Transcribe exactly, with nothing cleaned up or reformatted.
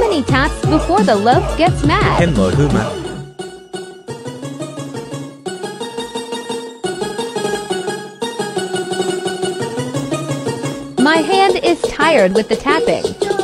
tiny taps before the loaf gets mad. Khen ngợi thư mà. My hand is tired with the tapping.